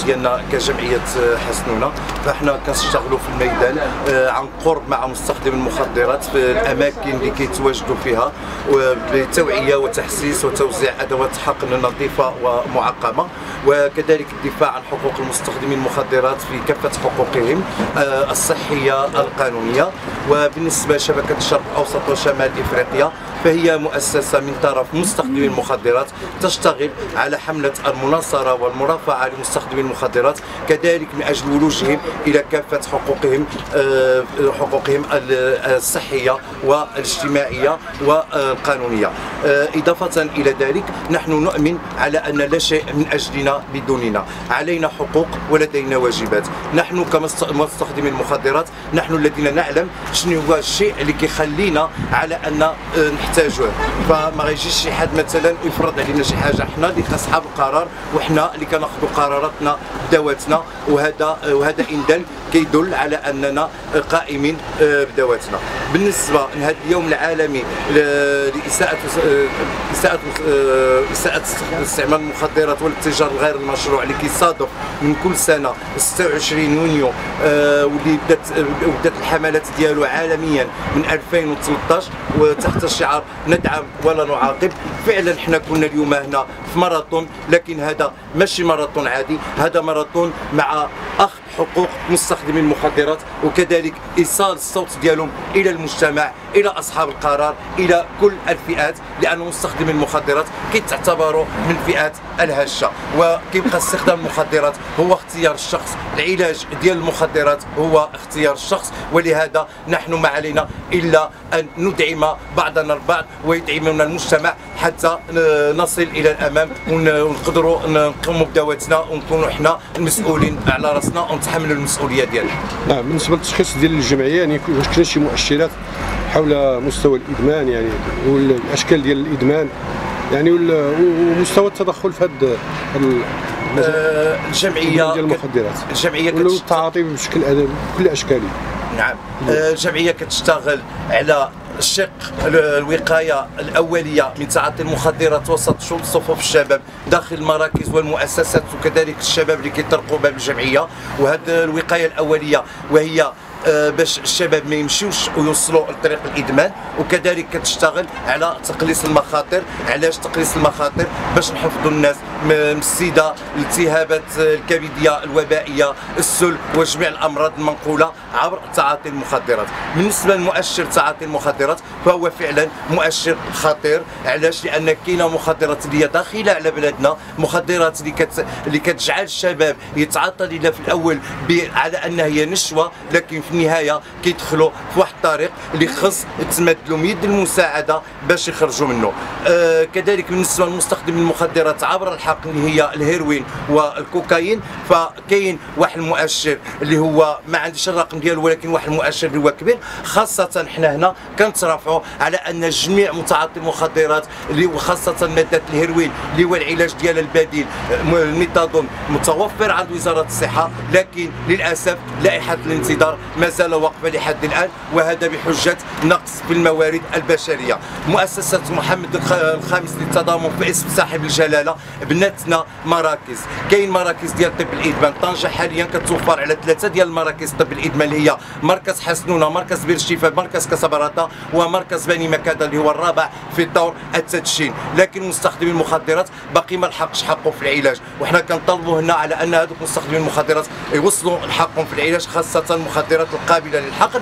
ديالنا كجمعيه حسنونه، فاحنا كنشتغلوا في الميدان عن قرب مع مستخدمي المخدرات في الاماكن اللي كيتواجدوا فيها، بتوعيه وتحسيس وتوزيع ادوات حقن نظيفه ومعقمه، وكذلك الدفاع عن حقوق المستخدمين المخدرات في كافه حقوقهم الصحيه القانونيه. وبالنسبه لشبكه الشرق الاوسط وشمال افريقيا، فهي مؤسسه من طرف مستخدمي المخدرات تشتغل على حمله المناصره والمرافعه لمستخدمي المخدرات، كذلك من اجل ولوجهم الى كافه حقوقهم الصحيه والاجتماعيه والقانونيه. اضافه الى ذلك، نحن نؤمن على ان لا شيء من اجلنا بدوننا، علينا حقوق ولدينا واجبات. نحن كمستخدمي المخدرات نحن الذين نعلم شنو هو الشيء اللي كيخلينا على ان نحتاجوه، فما غيجيش شي حد مثلا يفرض علينا شي حاجه، حنا اللي كاصحاب القرار وحنا اللي كناخذوا قراراتنا بدواتنا، وهذا ان دل كيدل على اننا قائمين بدواتنا. بالنسبه لهذا اليوم العالمي لاساءه استعمال المخدرات والاتجار الغير المشروع اللي كيصادف من كل سنه 26 يونيو، واللي بدات الحملات ديالو عالميا من 2013 وتحت شعار ندعم ولا نعاقب. فعلا حنا كنا اليوم هنا في ماراثون، لكن هذا ماشي ماراثون عادي، هذا ماراثون مع اخذ حقوق مستخدمي المخدرات، وكذلك ايصال الصوت ديالهم الى المجتمع، الى اصحاب القرار، الى كل الفئات، لان مستخدمي المخدرات كيتعتبروا من الفئات الهشه، وكيبقى استخدام المخدرات هو اختيار الشخص، العلاج ديال المخدرات هو اختيار الشخص. ولهذا نحن ما علينا الا ان ندعم بعضنا البعض ويدعمنا المجتمع حتى نصل الى الامام ونقدروا نقوموا بدواتنا ونكونوا حنا المسؤولين على راسنا ونتحملوا المسؤوليه ديالنا. نعم، بالنسبه للتشخيص ديال الجمعيه، يعني واش كاين شي مؤشرات حول مستوى الادمان يعني والاشكال ديال الادمان يعني ومستوى التدخل في هذا الجمعيه ديال المخدرات، الجمعيه التعاطي بكل اشكاله؟ نعم، الجمعيه كتشتغل على الشق الوقايه الاوليه من تعاطي المخدرات وسط صفوف الشباب داخل المراكز والمؤسسات، وكذلك الشباب اللي كيطرقوا باب الجمعيه. وهذه الوقايه الاوليه وهي باش الشباب ما يمشيوش ويوصلوا لطريق الادمان، وكذلك كتشتغل على تقليص المخاطر. علاش تقليص المخاطر؟ باش نحفظوا الناس من السيده، الالتهابات الكبديه الوبائيه، السل وجميع الامراض المنقوله عبر تعاطي المخدرات. بالنسبه لمؤشر تعاطي المخدرات فهو فعلا مؤشر خطير. علاش؟ لان كاينه مخدرات اللي هي داخله على بلادنا، مخدرات اللي كتجعل الشباب يتعاطى لها في الاول على انها هي نشوه، لكن في النهايه كيدخلوا في واحد الطريق اللي خص تمد لهم يد المساعده باش يخرجوا منه. كذلك بالنسبه لمستخدمي المخدرات عبر الحقن اللي هي الهيروين والكوكايين، فكاين واحد المؤشر اللي هو ما عنديش الرقم ديالو، ولكن واحد المؤشر اللي هو كبير. خاصه حنا هنا كنترافعوا على ان جميع متعاطي المخدرات اللي وخاصه ماده الهيروين اللي هو العلاج ديالها البديل الميثادون متوفر عند وزاره الصحه، لكن للاسف لائحه الانتظار مازال واقفه لحد الان، وهذا بحجه نقص في الموارد البشريه. مؤسسه محمد الخامس للتضامن في اسم صاحب الجلاله بناتنا مراكز، كاين مراكز ديال طب الادمان. طنجه حاليا كتوفر على 3 ديال المراكز طب الادمان اللي هي مركز حسنونه، مركز بير الشفاء، مركز كسبراتا، ومركز بني مكاده اللي هو الرابع في طور التدشين. لكن مستخدمي المخدرات باقي ما لحقش حقه في العلاج، وحنا كنطالبوا هنا على ان هذوك مستخدمي المخدرات يوصلوا حقهم في العلاج، خاصه المخدرات القابله للحقن.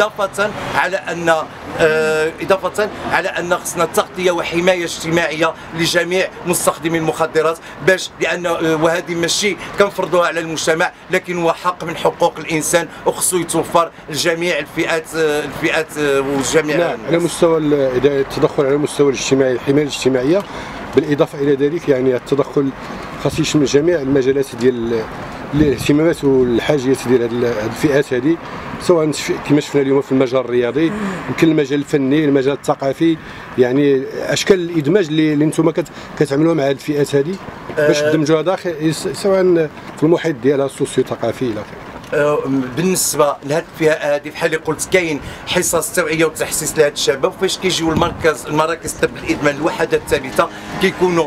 اضافه على ان خصنا تغطيه وحمايه اجتماعيه لجميع مستخدمي المخدرات، باش لان وهذه ماشي كنفرضوها على المجتمع، لكن هو حق من حقوق الانسان وخصو يتوفر لجميع الفئات وجميع. نعم، على مستوى التدخل على المستوى الاجتماعي، الحمايه الاجتماعيه، بالاضافه الى ذلك يعني التدخل خاص يشمل جميع المجالات ديال الاهتمامات والحاجيات ديال هذه الفئات هذه، سواء كما شفنا اليوم في المجال الرياضي، يمكن المجال الفني، المجال الثقافي، يعني اشكال الادماج اللي انتم كتعملوها مع هذه الفئات هذه باش تدمجوها داخل سواء في المحيط ديالها السوسيو ثقافي الى اخره. بالنسبه لهاد الفئه هذه بحال اللي قلت كاين حصص توعيه وتحسيس لهاد الشباب. فاش كيجيو المراكز طب الادمان الوحدات الثابته كيكونوا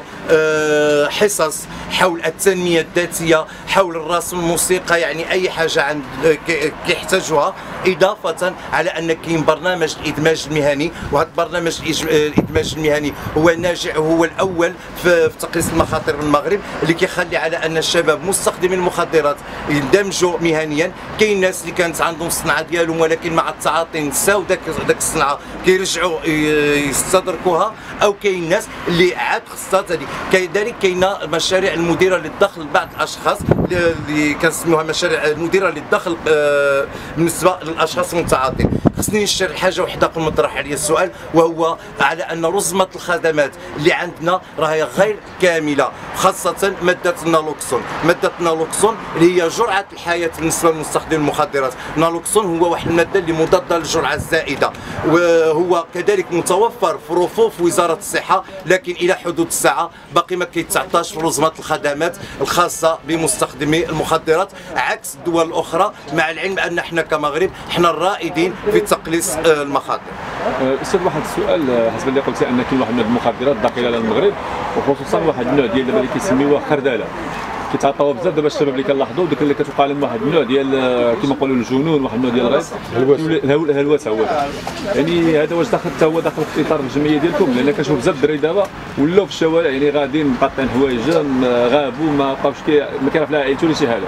حصص حول التنميه الذاتيه، حول الرسم، الموسيقى، يعني اي حاجه عند كيحتاجوها، اضافه على ان كاين برنامج الادماج المهني. وهذا البرنامج الادماج المهني هو ناجع، هو الاول في تقليص المخاطر بالمغرب، اللي كيخلي على ان الشباب مستخدمي المخدرات يندمجوا مهنيا. كاين ناس اللي كانت عندهم الصنعه ديالهم ولكن مع التعاطي نساو داك الصنعه كيرجعوا يستدركوها، او كاين ناس اللي عاد خصها هذه. كذلك كاينه مشاريع المديره للدخل لبعض الاشخاص اللي كنسميوها مشاريع المديره للدخل بالنسبه للاشخاص المتعاطين. خصني نشير حاجه وحده قبل ما نطرح عليا السؤال، وهو على ان رزمه الخدمات اللي عندنا راهي غير كامله، خاصه ماده النالوكسون. ماده النالوكسون اللي هي جرعه الحياه بالنسبه لمستخدمي المخدرات. النالوكسون هو واحد الماده اللي مضاده للجرعه الزائده، وهو كذلك متوفر في رفوف وزاره الصحه، لكن الى حدود الساعه باقي ما كيتعطاش في رزمه الخدمات الخاصه بمستخدمي المخدرات عكس الدول الاخرى، مع العلم ان احنا كمغرب احنا الرائدين في تقليص المخاطر. استاذ، واحد السؤال حسب اللي قلتي ان كاين واحد من المخدرات داخله للمغرب، وخصوصا واحد النوع ديال دابا اللي كيسميوها خرداله، كيتعاطاوها بزاف دابا الشباب اللي كنلاحظوا، ديك اللي كتوقع لهم واحد النوع ديال كما نقولوا الجنون، واحد النوع ديال الهلوسه. هو يعني هذا واش داخل حتى هو داخل في اطار الجمعيه ديالكم؟ لان كنشوف بزاف الدراري دابا ولاو في الشوارع يعني غاديين مقاطعين حوايجهم، غابوا ما بقاوش ما كيعرف لا عائلته ولا شي حاجه.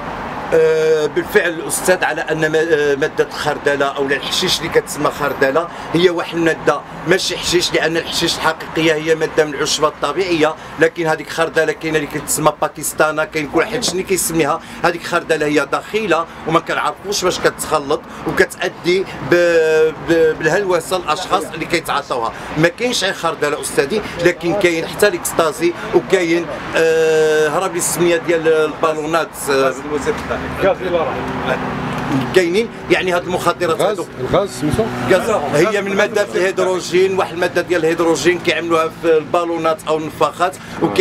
بالفعل الاستاذ، على ان ماده الخردله او الحشيش اللي كتسمى خردله هي واحد الماده ماشي حشيش، لان الحشيش الحقيقيه هي ماده من العشبه الطبيعيه، لكن هذيك خردله كاينه اللي كتسمى باكستانا، كاين كل واحد شنو كيسميها. هذيك خردله هي دخيله وما كنعرفوش باش كتخلط، وكتادي بالهلوسه الاشخاص اللي كيتعاطاوها. ما كاينش غير خردله استاذي، لكن كاين حتى الاكستازي، وكاين هرب لي السميه ديال البالونات كاينين. يعني هاد المخدرات الغاز سميتو هي من ماده في الهيدروجين، واحد الماده ديال الهيدروجين كيعملوها في البالونات او النفاخات،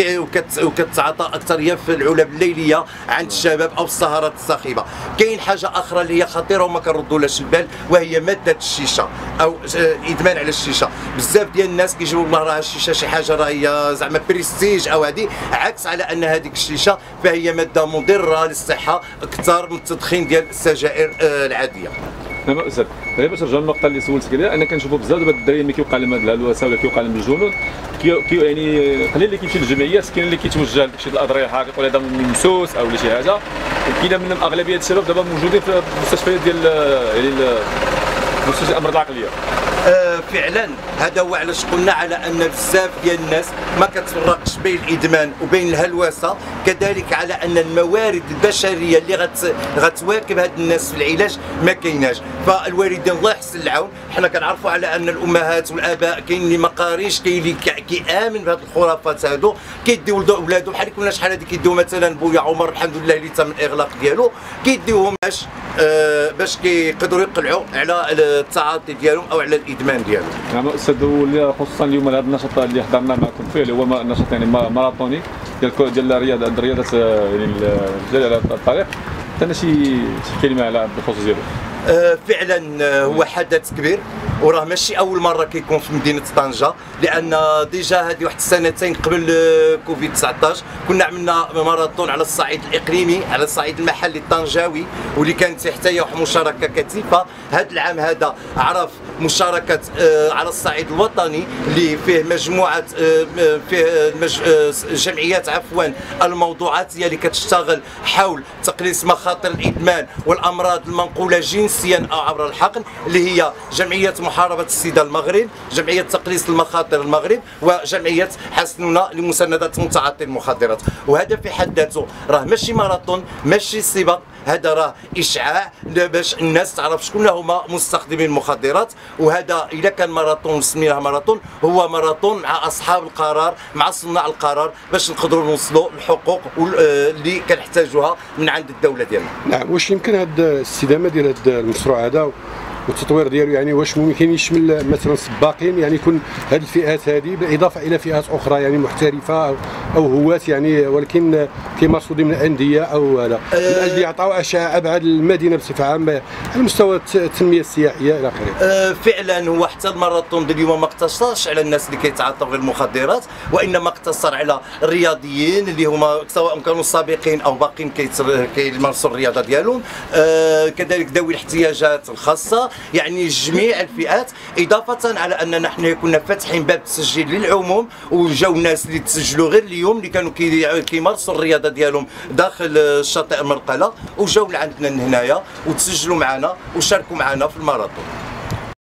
وكتعاطى اكثر هي في العلب الليليه عند الشباب او السهرات الصاخبه. كاين حاجه اخرى اللي هي خطيره وما كنردولهاش البال، وهي ماده الشيشه او الادمان على الشيشه. بزاف ديال الناس كيجيبوا والله راه الشيشه شي حاجه راهي زعما بريستيج او هذه، عكس على ان هذيك الشيشه فهي ماده مضره للصحه اكثر من التدخين ديال السجائر العاديه. نعم استاذ، باش نرجعوا للنقطه اللي سولتك عليها، انا كنشوفوا بزاف دابا الدراري ملي كيوقع لهم هاد الهلوسه ولا كيوقع لهم الجنون، يعني قليل اللي كيمشي للجمعيات، كاين اللي كيتوجه لداكشي ديال الاضريه الحقيقيه ولا هذا من مسوس او شي حاجه، وكاين منهم اغلبيه الشباب دابا موجودين في المستشفيات ديال يعني مستشفى الامراض العقليه. فعلا هذا هو علاش قلنا على ان بزاف ديال الناس ما كتفرقش بين الادمان وبين الهلوسه، كذلك على ان الموارد البشريه اللي غتواكب هاد الناس في العلاج ما كايناش. فالوالدين الله يحسن العون، حنا كنعرفوا على ان الامهات والاباء كاين اللي ما قاريش، كاين اللي كيامن بهاد الخرافات هادو، كيديو ولادو بحال كنا شحال هادي كيديو مثلا بويا عمر الحمد لله اللي تم الاغلاق ديالو، كيديوهم باش كيقدروا يقلعوا على التعاطي ديالهم او على الادمان ديالهم. نعم استاذ، خصوصا اليوم هذا النشاط اللي حضرنا معكم فيه اللي هو نشاط يعني ماراثوني ديال الرياضه يعني الجري على الطريق، حتى شي كلمه على الخصوص ديالو. فعلا هو حدث كبير، وراه ماشي اول مره كيكون في مدينه طنجه، لان ديجا هذه واحد السنتين قبل كوفيد 19 كنا عملنا ماراثون على الصعيد الاقليمي، على الصعيد المحلي الطنجاوي، واللي كانت تحتها واحد مشاركه كثيفه. هذا العام هذا عرف مشاركه على الصعيد الوطني اللي فيه مجموعه فيه جمعيات الموضوعاتيه اللي كتشتغل حول تقليص مخاطر الادمان والامراض المنقوله جنسيا او عبر الحقن، اللي هي جمعيه محاربه السيده المغرب، جمعيه تقليص المخاطر المغرب، وجمعيه حسنونا لمسانده متعاطي المخدرات. وهذا في حد ذاته راه ماشي ماراثون، ماشي سباق، هذا راه اشعاع باش الناس تعرف شكون هما مستخدمين المخدرات. وهذا اذا كان ماراثون سميناه ماراثون، هو ماراثون مع اصحاب القرار، مع صناع القرار، باش نقدروا نوصلوا الحقوق اللي كنحتاجوها من عند الدوله ديالنا. نعم، واش يمكن هذه الاستدامه ديال هذا المشروع هذا والتطوير ديالو يعني واش ممكن يشمل مثلا سباقين، يعني يكون هذه الفئات هذه بالاضافه الى فئات اخرى يعني محترفه او هواة يعني ولكن كيمارسوا ضمن انديه او هذا الانديه يعطيو اشعه ابعد المدينه بصفه عامه على مستوى التنميه السياحيه الى اخره. فعلا هو حتى الماراثون ديال اليوم ما اقتصرش على الناس اللي كيتعاطوا غير المخدرات، وانما اقتصر على الرياضيين اللي هما سواء كانوا سابقين او باقين كيمارسوا الرياضه ديالهم، كذلك ذوي الاحتياجات الخاصه، يعني جميع الفئات، اضافه على اننا حنا كنا فاتحين باب التسجيل للعموم، وجاو الناس اللي تسجلوا غير اليوم اللي كانوا كيمارسوا الرياضه ديالهم داخل الشاطئ مرقله، وجاو لعندنا هنايا وتسجلوا معنا وشاركوا معنا في الماراثون.